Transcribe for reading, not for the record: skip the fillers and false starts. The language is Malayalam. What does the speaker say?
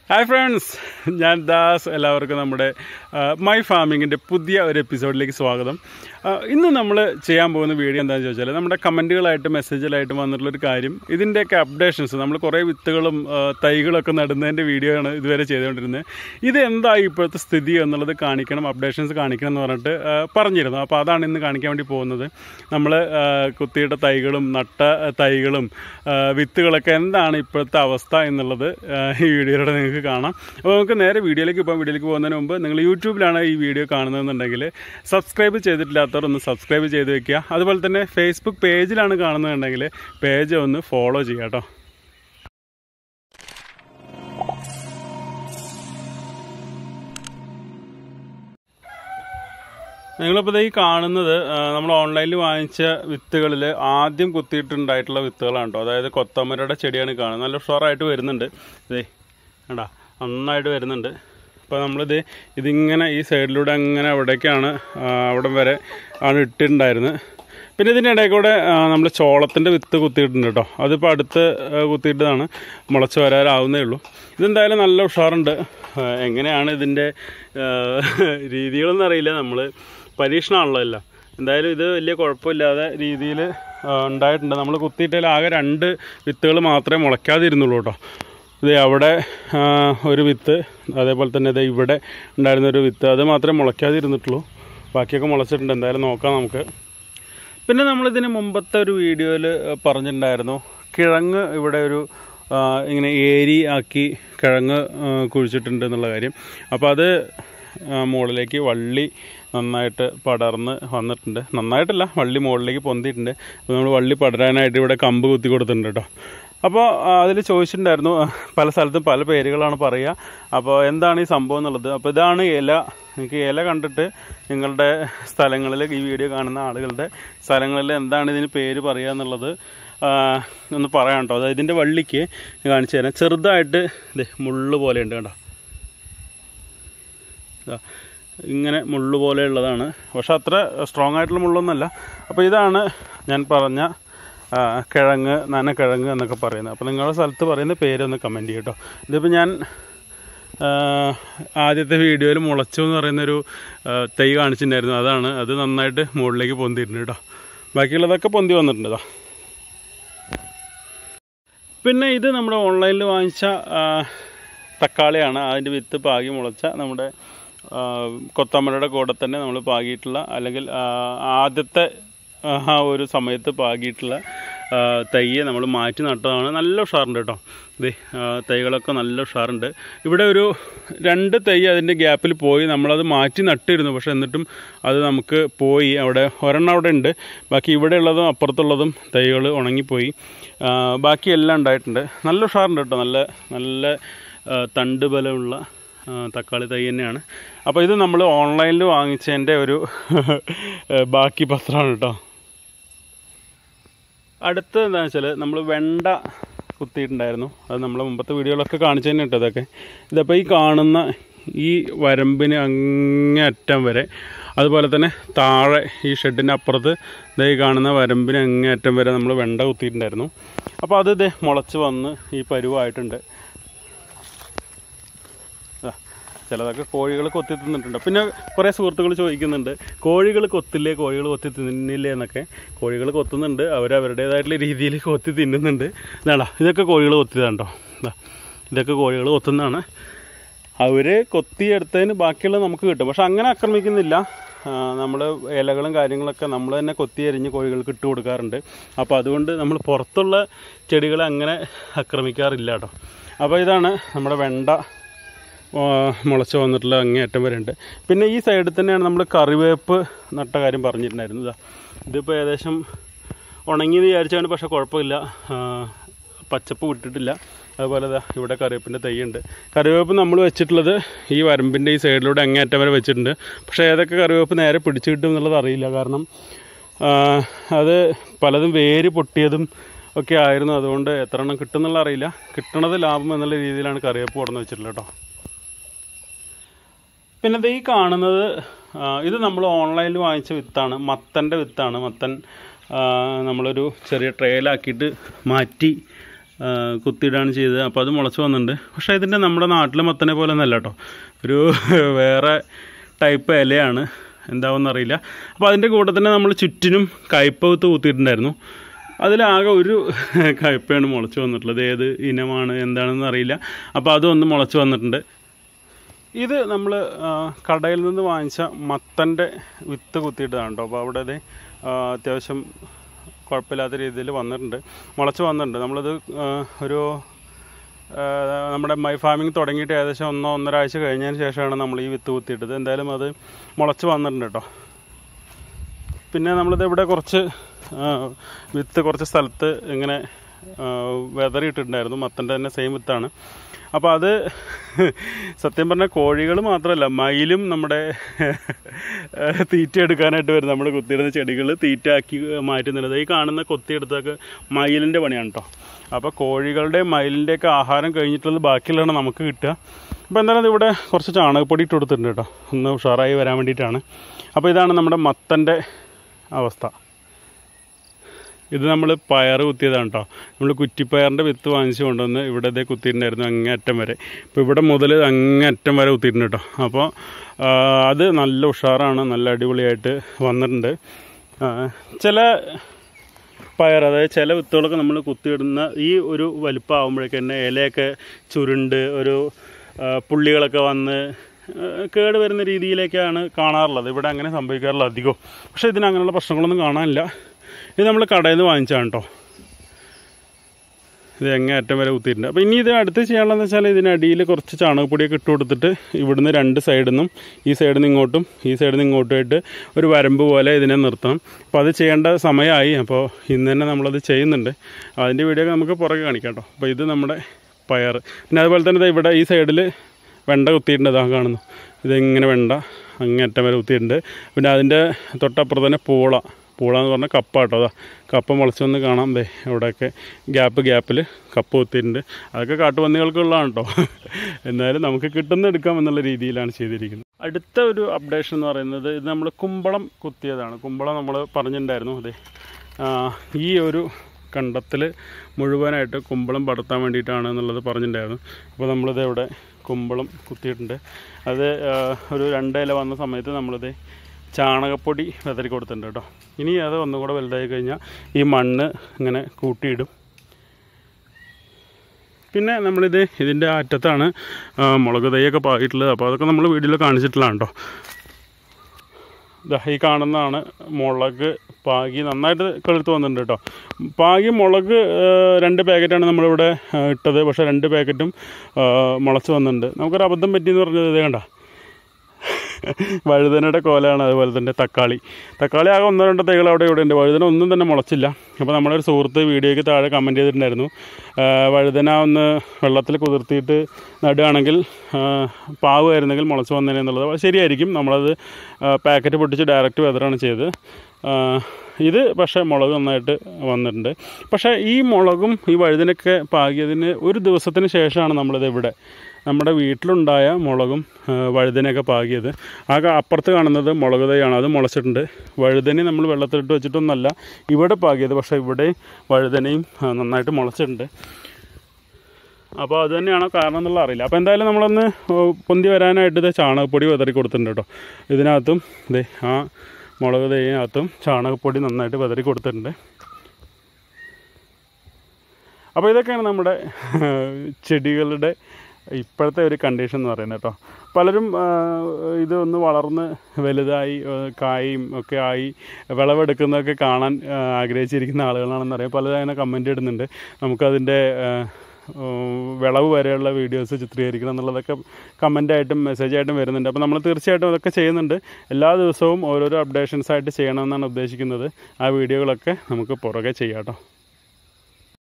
ഹായ് ഫ്രണ്ട്സ്, ഞാൻ ദാസ്. എല്ലാവർക്കും നമ്മുടെ മൈ ഫാമിങ്ങിൻ്റെ പുതിയ ഒരു എപ്പിസോഡിലേക്ക് സ്വാഗതം. ഇന്ന് നമ്മൾ ചെയ്യാൻ പോകുന്ന വീഡിയോ എന്താണെന്ന് ചോദിച്ചാൽ, നമ്മുടെ കമൻറ്റുകളായിട്ട് മെസ്സേജിലായിട്ട് വന്നിട്ടുള്ളൊരു കാര്യം, ഇതിൻ്റെയൊക്കെ അപ്ഡേഷൻസ്. നമ്മൾ കുറേ വിത്തുകളും തൈകളൊക്കെ നടുന്നതിൻ്റെ വീഡിയോ ആണ് ഇതുവരെ ചെയ്തുകൊണ്ടിരുന്നത്. ഇതെന്തായി ഇപ്പോഴത്തെ സ്ഥിതി എന്നുള്ളത് കാണിക്കണം, അപ്ഡേഷൻസ് കാണിക്കണം എന്ന് പറഞ്ഞിട്ട് പറഞ്ഞിരുന്നു. അപ്പോൾ അതാണ് ഇന്ന് കാണിക്കാൻ വേണ്ടി പോകുന്നത്. നമ്മൾ കുത്തിയിട്ട തൈകളും നട്ട തൈകളും വിത്തുകളൊക്കെ എന്താണ് ഇപ്പോഴത്തെ അവസ്ഥ എന്നുള്ളത് ഈ വീഡിയോയിലൂടെ നിങ്ങൾക്ക് കാണാം. അപ്പോൾ നമുക്ക് നേരെ വീഡിയോയിലേക്ക് പോകുന്നതിന് മുമ്പ് നിങ്ങൾ യൂട്യൂബിലാണ് ഈ വീഡിയോ കാണുന്നതെന്നുണ്ടെങ്കിൽ സബ്സ്ക്രൈബ് ചെയ്തിട്ടില്ലാത്തവർ ഒന്ന് സബ്സ്ക്രൈബ് ചെയ്ത് വെക്കുക. അതുപോലെ തന്നെ ഫേസ്ബുക്ക് പേജിലാണ് കാണുന്നതെന്നുണ്ടെങ്കിൽ പേജ് ഒന്ന് ഫോളോ ചെയ്യുക കേട്ടോ. നിങ്ങളിപ്പോൾ ഈ കാണുന്നത് നമ്മൾ ഓൺലൈനിൽ വാങ്ങിച്ച വിത്തുകളിൽ ആദ്യം കുത്തിയിട്ടുണ്ടായിട്ടുള്ള വിത്തുകളാണ് കേട്ടോ. അതായത് കൊത്തമരയുടെ ചെടിയാണ് കാണുന്നത്. നല്ല ഉഷാറായിട്ട് വരുന്നുണ്ട്. ഇതേ കണ്ടാ, നന്നായിട്ട് വരുന്നുണ്ട്. അപ്പോൾ ഇതിങ്ങനെ ഈ സൈഡിലൂടെ അങ്ങനെ അവിടേക്കാണ്, അവിടം വരെ ആണ് ഇട്ടിട്ടുണ്ടായിരുന്നത്. പിന്നെ ഇതിൻ്റെ ഇടയിൽ കൂടെ നമ്മൾ ചോളത്തിൻ്റെ വിത്ത് കുത്തിയിട്ടുണ്ട് കേട്ടോ. അതിപ്പോൾ അടുത്ത് കുത്തിയിട്ടതാണ്, മുളച്ച് വരാറാവുന്നേ ഉള്ളൂ. ഇതെന്തായാലും നല്ല ഉഷാറുണ്ട്. എങ്ങനെയാണ് ഇതിൻ്റെ രീതികളെന്ന് അറിയില്ല, നമ്മൾ പരീക്ഷണമാണല്ലോ എല്ലാം. എന്തായാലും ഇത് വലിയ കുഴപ്പമില്ലാതെ രീതിയിൽ ഉണ്ടായിട്ടുണ്ട്. നമ്മൾ കുത്തിയിട്ടാൽ ആകെ 2 വിത്തുകൾ മാത്രമേ മുളയ്ക്കാതിരുന്നുള്ളൂ കേട്ടോ. ഇത് അവിടെ ഒരു വിത്ത്, അതേപോലെ തന്നെ ഇത് ഇവിടെ ഉണ്ടായിരുന്നൊരു വിത്ത്, അത് മാത്രമേ മുളയ്ക്കാതിരുന്നിട്ടുള്ളൂ. ബാക്കിയൊക്കെ മുളച്ചിട്ടുണ്ട്. എന്തായാലും നോക്കാം നമുക്ക്. പിന്നെ നമ്മളിതിന് മുമ്പത്തെ ഒരു വീഡിയോയിൽ പറഞ്ഞിട്ടുണ്ടായിരുന്നു, കിഴങ്ങ് ഇവിടെ ഒരു ഇങ്ങനെ ഏരി ആക്കി കിഴങ്ങ് കുഴിച്ചിട്ടുണ്ട് എന്നുള്ള കാര്യം. അപ്പോൾ അത് മുകളിലേക്ക് വള്ളി നന്നായിട്ട് പടർന്ന് വന്നിട്ടുണ്ട്. നന്നായിട്ടല്ല, വള്ളി മുകളിലേക്ക് പൊന്തിയിട്ടുണ്ട്. അപ്പോൾ നമ്മൾ വള്ളി പടരാനായിട്ട് ഇവിടെ കമ്പ് കുത്തി കൊടുത്തിട്ടുണ്ട് കേട്ടോ. അപ്പോൾ അതിൽ ചോദിച്ചിട്ടുണ്ടായിരുന്നു, പല സ്ഥലത്തും പല പേരുകളാണ് പറയുക. അപ്പോൾ എന്താണ് ഈ സംഭവം എന്നുള്ളത്. അപ്പോൾ ഇതാണ് ഇല. നിങ്ങൾക്ക് ഇല കണ്ടിട്ട് നിങ്ങളുടെ സ്ഥലങ്ങളിൽ, ഈ വീഡിയോ കാണുന്ന ആളുകളുടെ സ്ഥലങ്ങളിൽ എന്താണ് ഇതിന് പേര് പറയുക എന്നുള്ളത് ഒന്ന് പറയാം കേട്ടോ. അതായത് ഇതിൻ്റെ വള്ളിക്ക് കാണിച്ചു തരാം. ചെറുതായിട്ട് ഇത് മുള്ള് പോലെ ഉണ്ട് കേട്ടോ. ഇങ്ങനെ മുള്ള് പോലെയുള്ളതാണ്, പക്ഷെ അത്ര സ്ട്രോങ് ആയിട്ടുള്ള മുള്ളൊന്നുമല്ല. അപ്പോൾ ഇതാണ് ഞാൻ പറഞ്ഞ കിഴങ്ങ്, നനക്കിഴങ്ങ് എന്നൊക്കെ പറയുന്നത്. അപ്പോൾ നിങ്ങളുടെ സ്ഥലത്ത് പറയുന്ന പേരൊന്ന് കമൻറ്റ് ചെയ്യും കേട്ടോ. ഇതിപ്പോൾ ഞാൻ ആദ്യത്തെ വീഡിയോയിൽ മുളച്ചു എന്ന് പറയുന്നൊരു തൈ കാണിച്ചിട്ടുണ്ടായിരുന്നു. അതാണ്. അത് നന്നായിട്ട് മുകളിലേക്ക് പൊന്തിയിട്ടുണ്ട് കേട്ടോ. ബാക്കിയുള്ളതൊക്കെ പൊന്തി വന്നിട്ടുണ്ട് കേട്ടോ. പിന്നെ ഇത് നമ്മുടെ ഓൺലൈനിൽ വാങ്ങിച്ച തക്കാളിയാണ്. അതിൻ്റെ വിത്ത് പാകി മുളച്ച നമ്മുടെ കൊത്തമരയുടെ കൂടെ തന്നെ നമ്മൾ പാകിയിട്ടുള്ള, അല്ലെങ്കിൽ ആദ്യത്തെ ആ ഒരു സമയത്ത് പാകിയിട്ടുള്ള തൈയെ നമ്മൾ മാറ്റി നട്ടതാണ്. നല്ല ഉഷാറുണ്ട് കേട്ടോ. ഇത് തൈകളൊക്കെ നല്ല ഉഷാറുണ്ട്. ഇവിടെ ഒരു 2 തൈ അതിൻ്റെ ഗ്യാപ്പിൽ പോയി. നമ്മളത് മാറ്റി നട്ടിരുന്നു, പക്ഷെ എന്നിട്ടും അത് നമുക്ക് പോയി. അവിടെ ഒരെണ്ണം അവിടെ ഉണ്ട്. ബാക്കി ഇവിടെ ഉള്ളതും അപ്പുറത്തുള്ളതും തൈകൾ ഉണങ്ങിപ്പോയി. ബാക്കിയെല്ലാം ഉണ്ടായിട്ടുണ്ട്. നല്ല ഉഷാറുണ്ട് കേട്ടോ. നല്ല നല്ല തണ്ട് ബലമുള്ള തക്കാളി തൈ തന്നെയാണ്. അപ്പോൾ ഇത് നമ്മൾ ഓൺലൈനിൽ വാങ്ങിച്ചതിൻ്റെ ഒരു ബാക്കി പത്രമാണ് കേട്ടോ. അടുത്തത് എന്താണെന്ന് വെച്ചാൽ, നമ്മൾ വെണ്ട കുത്തിയിട്ടുണ്ടായിരുന്നു. അത് നമ്മൾ മുമ്പത്തെ വീഡിയോകളൊക്കെ കാണിച്ചു തന്നെ കേട്ടോ. അതൊക്കെ ഇതപ്പോൾ ഈ കാണുന്ന ഈ വരമ്പിന് അങ്ങേയറ്റം വരെ, അതുപോലെ തന്നെ താഴെ ഈ ഷെഡിൻ്റെ അപ്പുറത്ത് ഈ കാണുന്ന വരമ്പിന് അങ്ങേയറ്റം വരെ നമ്മൾ വെണ്ട കുത്തിയിട്ടുണ്ടായിരുന്നു. അപ്പോൾ അത് മുളച്ച് വന്ന് ഈ പരുവായിട്ടുണ്ട്. ചിലതൊക്കെ കോഴികൾ കൊത്തി തിന്നിട്ടുണ്ട്. പിന്നെ കുറേ സുഹൃത്തുക്കൾ ചോദിക്കുന്നുണ്ട്, കോഴികൾ കൊത്തില്ലേ, കോഴികൾ കൊത്തി തിന്നില്ലേ എന്നൊക്കെ. കോഴികൾ കൊത്തുന്നുണ്ട്, അവരവരുടേതായിട്ടുള്ള രീതിയിൽ കൊത്തി തിന്നുന്നുണ്ട്. ഇതാണോ, ഇതൊക്കെ കോഴികൾ കൊത്തിയതാണ്ടോ. ഇതൊക്കെ കോഴികൾ കൊത്തുന്നതാണ്. അവർ കൊത്തിയെടുത്തതിന് ബാക്കിയുള്ളത് നമുക്ക് കിട്ടും. പക്ഷെ അങ്ങനെ ആക്രമിക്കുന്നില്ല. നമ്മൾ ഇലകളും കാര്യങ്ങളൊക്കെ നമ്മൾ തന്നെ കൊത്തി എറിഞ്ഞ് കോഴികൾക്ക് ഇട്ട് കൊടുക്കാറുണ്ട്. അപ്പോൾ അതുകൊണ്ട് നമ്മൾ പുറത്തുള്ള ചെടികളെ അങ്ങനെ ആക്രമിക്കാറില്ല കേട്ടോ. അപ്പോൾ ഇതാണ് നമ്മുടെ വെണ്ട മുളച്ച് വന്നിട്ടുള്ള അങ്ങേയറ്റം വരെ ഉണ്ട്. പിന്നെ ഈ സൈഡിൽ തന്നെയാണ് നമ്മൾ കറിവേപ്പ് നട്ട കാര്യം പറഞ്ഞിട്ടുണ്ടായിരുന്നത്. ഇതിപ്പോൾ ഏകദേശം ഉണങ്ങിയെന്ന് വിചാരിച്ചാണ്, പക്ഷേ കുഴപ്പമില്ല, പച്ചപ്പ് വിട്ടിട്ടില്ല. അതുപോലെ ഇവിടെ കറിവേപ്പിൻ്റെ തൈയുണ്ട്. കറിവേപ്പ് നമ്മൾ വെച്ചിട്ടുള്ളത് ഈ വരമ്പിൻ്റെ ഈ സൈഡിലൂടെ അങ്ങേയറ്റം വരെ വെച്ചിട്ടുണ്ട്. പക്ഷേ ഏതൊക്കെ കറിവേപ്പ് നേരെ പിടിച്ചു കിട്ടും എന്നുള്ളത് അറിയില്ല. കാരണം അത് പലതും വേര് പൊട്ടിയതും ഒക്കെ ആയിരുന്നു. അതുകൊണ്ട് എത്ര എണ്ണം കിട്ടും എന്നുള്ള അറിയില്ല. കിട്ടണത് ലാഭം എന്നുള്ള രീതിയിലാണ് കറിവേപ്പ് കൊടുന്ന് വെച്ചിട്ടുള്ളത് കേട്ടോ. പിന്നെ ഈ കാണുന്നത്, ഇത് നമ്മൾ ഓൺലൈനിൽ വാങ്ങിച്ച വിത്താണ്. മത്തൻ്റെ വിത്താണ്. മത്തൻ നമ്മളൊരു ചെറിയ ട്രേയിലാക്കിയിട്ട് മാറ്റി കുത്തിയിടാണ് ചെയ്തത്. അപ്പോൾ അത് മുളച്ച് വന്നിട്ടുണ്ട്. പക്ഷേ ഇതിൻ്റെ നമ്മുടെ നാട്ടിലെ മത്തനെ പോലെ ഒന്നല്ല കേട്ടോ, ഒരു വേറെ ടൈപ്പ് ഇലയാണ്, എന്താവെന്നറിയില്ല. അപ്പോൾ അതിൻ്റെ കൂടെ തന്നെ നമ്മൾ ചുറ്റിനും കയ്പ വിത്ത് കുത്തിയിട്ടുണ്ടായിരുന്നു. അതിലാകെ ഒരു കയ്പയാണ് മുളച്ച് വന്നിട്ടുള്ളത്. ഏത് ഇനമാണ് എന്താണെന്ന് അറിയില്ല. അപ്പോൾ അതൊന്ന് മുളച്ച് വന്നിട്ടുണ്ട്. ഇത് നമ്മൾ കടയിൽ നിന്ന് വാങ്ങിച്ച മത്തൻ്റെ വിത്ത് കുത്തിയിട്ടതാണ് കേട്ടോ. അപ്പോൾ അവിടെ അത്യാവശ്യം കുഴപ്പമില്ലാത്ത രീതിയിൽ വന്നിട്ടുണ്ട്, മുളച്ച് വന്നിട്ടുണ്ട്. നമ്മളത് ഒരു നമ്മുടെ മൈ ഫാമിംഗ് തുടങ്ങിയിട്ട് ഏകദേശം 1-1.5 ആഴ്ച കഴിഞ്ഞതിന് ശേഷമാണ് നമ്മൾ ഈ വിത്ത് കുത്തിയിട്ടത്. എന്തായാലും അത് മുളച്ച് വന്നിട്ടുണ്ട് കേട്ടോ. പിന്നെ നമ്മളിത് ഇവിടെ കുറച്ച് വിത്ത് കുറച്ച് സ്ഥലത്ത് ഇങ്ങനെ വെതറിയിട്ടിട്ടുണ്ടായിരുന്നു. മത്തൻ്റെ തന്നെ സെയിം വിത്താണ്. അപ്പോൾ അത് സത്യം പറഞ്ഞാൽ കോഴികൾ മാത്രമല്ല, മയിലും നമ്മുടെ തീറ്റ എടുക്കാനായിട്ട് വരും. നമ്മൾ കുത്തിയിടുന്ന ചെടികൾ തീറ്റ ആക്കി മാറ്റുന്നുള്ളത് ഈ കാണുന്ന കൊത്തിയെടുത്തൊക്കെ മയിലിൻ്റെ പണിയാണ് കേട്ടോ. അപ്പോൾ കോഴികളുടെ മയിലിൻ്റെയൊക്കെ ആഹാരം കഴിഞ്ഞിട്ടുള്ളത് ബാക്കിയുള്ളതാണ് നമുക്ക് കിട്ടുക. അപ്പോൾ എന്തായാലും ഇവിടെ കുറച്ച് ചാണകപ്പൊടി ഇട്ട് കൊടുത്തിട്ടുണ്ട് കേട്ടോ, ഒന്ന് ഉഷാറായി വരാൻ വേണ്ടിയിട്ടാണ്. അപ്പോൾ ഇതാണ് നമ്മുടെ മത്തൻ്റെ അവസ്ഥ. ഇത് നമ്മൾ പയർ കുത്തിയതാണ് കേട്ടോ. നമ്മൾ കുറ്റിപ്പയറിൻ്റെ വിത്ത് വാങ്ങിച്ച് കൊണ്ടുവന്ന് ഇവിടെ കുത്തിയിട്ടുണ്ടായിരുന്നു അങ്ങേയറ്റം വരെ. ഇപ്പോൾ ഇവിടെ മുതൽ അങ്ങേയറ്റം വരെ കുത്തിയിട്ടുണ്ട് കേട്ടോ. അപ്പോൾ അത് നല്ല ഉഷാറാണ്, നല്ല അടിപൊളിയായിട്ട് വന്നിട്ടുണ്ട്. ചില പയർ, അതായത് ചില വിത്തുകളൊക്കെ നമ്മൾ കുത്തിയിടുന്ന ഈ ഒരു വലിപ്പം ആകുമ്പോഴേക്ക് തന്നെ ഇലയൊക്കെ ചുരുണ്ട് ഒരു പുള്ളികളൊക്കെ വന്ന് കേട് വരുന്ന രീതിയിലേക്കാണ് കാണാറുള്ളത്. ഇവിടെ അങ്ങനെ സംഭവിക്കാറില്ല അധികം. പക്ഷേ ഇതിന് അങ്ങനെയുള്ള പ്രശ്നങ്ങളൊന്നും കാണാനില്ല. ഇത് നമ്മൾ കടയിൽ നിന്ന് വാങ്ങിച്ചാണ് കേട്ടോ. ഇത് അങ്ങേയറ്റം വരെ കുത്തിയിട്ടുണ്ട്. അപ്പോൾ ഇനി ഇത് അടുത്ത് ചെയ്യാനുള്ളതെന്ന് വെച്ചാൽ ഇതിനടിയിൽ കുറച്ച് ചാണകപ്പൊടിയൊക്കെ ഇട്ട് കൊടുത്തിട്ട് ഇവിടുന്ന് 2 സൈഡിൽ നിന്നും, ഈ സൈഡിൽ നിന്ന് ഇങ്ങോട്ടും ഈ സൈഡിൽ നിന്ന് ഇങ്ങോട്ടുമായിട്ട് ഒരു വരമ്പ് പോലെ ഇതിനെ നിർത്തണം. അപ്പോൾ അത് ചെയ്യേണ്ട സമയമായി. അപ്പോൾ ഇന്ന് തന്നെ നമ്മളത് ചെയ്യുന്നുണ്ട്. അതിൻ്റെ വീഡിയോ ഒക്കെ നമുക്ക് പുറകെ കാണിക്കാം കേട്ടോ. അപ്പോൾ ഇത് നമ്മുടെ പയർ. പിന്നെ അതുപോലെ തന്നെ ഇവിടെ ഈ സൈഡിൽ വെണ്ട കുത്തിയിട്ടുണ്ട്. ഇതാ കാണുന്നു, ഇതിങ്ങനെ വെണ്ട അങ്ങേയറ്റം വരെ കുത്തിയിട്ടുണ്ട്. പിന്നെ അതിൻ്റെ തൊട്ടപ്പുറത്ത് തന്നെ പൂള എന്ന് പറഞ്ഞാൽ കപ്പ കേട്ടോ. അതാ കപ്പ മുളച്ചൊന്ന് കാണാം. ഇവിടെയൊക്കെ ഗ്യാപ്പിൽ കപ്പ കുത്തിയിട്ടുണ്ട്. അതൊക്കെ കാട്ടുപന്നികൾക്കുള്ളതാണ് കേട്ടോ. എന്നാലും നമുക്ക് കിട്ടുന്ന എടുക്കാം എന്നുള്ള രീതിയിലാണ് ചെയ്തിരിക്കുന്നത്. അടുത്ത ഒരു അപ്ഡേഷൻ എന്ന് പറയുന്നത് ഇത് നമ്മൾ കുമ്പളം കുത്തിയതാണ്. കുമ്പളം നമ്മൾ പറഞ്ഞിട്ടുണ്ടായിരുന്നു. ഈ ഒരു കണ്ടത്തിൽ മുഴുവനായിട്ട് കുമ്പളം പടർത്താൻ വേണ്ടിയിട്ടാണ് എന്നുള്ളത് പറഞ്ഞിട്ടുണ്ടായിരുന്നു. അപ്പോൾ നമ്മളിത് ഇവിടെ കുമ്പളം കുത്തിയിട്ടുണ്ട്. അത് ഒരു 2 ഇല വന്ന സമയത്ത് നമ്മളിത് ചാണകപ്പൊടി വെതറി കൊടുത്തിട്ടുണ്ട് കേട്ടോ. ഇനി അത് ഒന്നുകൂടെ വലുതായി കഴിഞ്ഞാൽ ഈ മണ്ണ് ഇങ്ങനെ കൂട്ടിയിടും. പിന്നെ ഇതിൻ്റെ അറ്റത്താണ് മുളക് തൈയൊക്കെ പാകിയിട്ടുള്ളത്. അപ്പോൾ അതൊക്കെ നമ്മൾ വീഡിയോയിൽ കാണിച്ചിട്ടുള്ളതാണ് കേട്ടോ. ഈ കാണുന്നതാണ് മുളക് പാകി നന്നായിട്ട് കെളുത്ത് വന്നിട്ടുണ്ട് കേട്ടോ. പാകി മുളക് 2 പാക്കറ്റാണ് നമ്മളിവിടെ ഇട്ടത്. പക്ഷേ 2 പാക്കറ്റും മുളച്ച് വന്നിട്ടുണ്ട്. നമുക്കൊരു അബദ്ധം പറ്റിയെന്ന് പറഞ്ഞത് ഇത് കണ്ട വഴുതനയുടെ കോലാണ്. അതുപോലെ തന്നെ തക്കാളി ആകെ 1-2 തൈകൾ അവിടെ ഇവിടെ ഉണ്ട്. വഴുതന ഒന്നും തന്നെ മുളച്ചില്ല. അപ്പോൾ നമ്മളൊരു സുഹൃത്ത് വീഡിയോയ്ക്ക് താഴെ കമൻറ്റ് ചെയ്തിട്ടുണ്ടായിരുന്നു, വഴുതന ഒന്ന് വെള്ളത്തിൽ കുതിർത്തിയിട്ട് നടുകയാണെങ്കിൽ പാവുമായിരുന്നെങ്കിൽ മുളച്ച് വന്നേനെ എന്നുള്ളത്. അത് ശരിയായിരിക്കും. നമ്മളത് പാക്കറ്റ് പൊട്ടിച്ച് ഡയറക്റ്റ് വെതറാണ് ചെയ്തത്. ഇത് പക്ഷേ മുളക് നന്നായിട്ട് വന്നിട്ടുണ്ട്. പക്ഷേ ഈ മുളകും ഈ വഴുതനൊക്കെ പാകിയതിന് ഒരു ദിവസത്തിന് ശേഷമാണ് നമ്മളിത് ഇവിടെ നമ്മുടെ വീട്ടിലുണ്ടായ മുളകും വഴുതനയൊക്കെ പാകിയത്. അപ്പുറത്ത് കാണുന്നത് മുളക് തൈയാണ്, അത് മുളച്ചിട്ടുണ്ട്. വഴുതനയും നമ്മൾ വെള്ളത്തിലിട്ട് വെച്ചിട്ടൊന്നല്ല ഇവിടെ പാകിയത്. പക്ഷേ ഇവിടെ വഴുതനയും നന്നായിട്ട് മുളച്ചിട്ടുണ്ട്. അപ്പോൾ അത് തന്നെയാണോ കാരണം എന്നുള്ള അറിയില്ല. അപ്പോൾ എന്തായാലും നമ്മളൊന്ന് പൊന്തി വരാനായിട്ട് ഇത് ചാണകപ്പൊടി വെതറി കൊടുത്തിട്ടുണ്ട് കേട്ടോ. ഇതിനകത്തും ആ മുളക് തൈയിനകത്തും ചാണകപ്പൊടി നന്നായിട്ട് വെതറി കൊടുത്തിട്ടുണ്ട്. അപ്പോൾ ഇതൊക്കെയാണ് നമ്മുടെ ചെടികളുടെ ഇപ്പോഴത്തെ ഒരു കണ്ടീഷൻ എന്ന് പറയുന്നത് കേട്ടോ. പലരും ഇതൊന്ന് വളർന്ന് വലുതായി കായും ഒക്കെ ആയി വിളവെടുക്കുന്നതൊക്കെ കാണാൻ ആഗ്രഹിച്ചിരിക്കുന്ന ആളുകളാണെന്നറിയാം. പലരും അങ്ങനെ കമൻറ്റ് ഇടുന്നുണ്ട്, നമുക്കതിൻ്റെ വിളവ് വരെയുള്ള വീഡിയോസ് ചിത്രീകരിക്കണം എന്നുള്ളതൊക്കെ കമൻറ്റായിട്ടും മെസ്സേജായിട്ടും വരുന്നുണ്ട്. അപ്പോൾ നമ്മൾ തീർച്ചയായിട്ടും അതൊക്കെ ചെയ്യുന്നുണ്ട്. എല്ലാ ദിവസവും ഓരോരോ അപ്ഡേഷൻസായിട്ട് ചെയ്യണമെന്നാണ് ഉദ്ദേശിക്കുന്നത്. ആ വീഡിയോകളൊക്കെ നമുക്ക് പുറകെ ചെയ്യാം കേട്ടോ.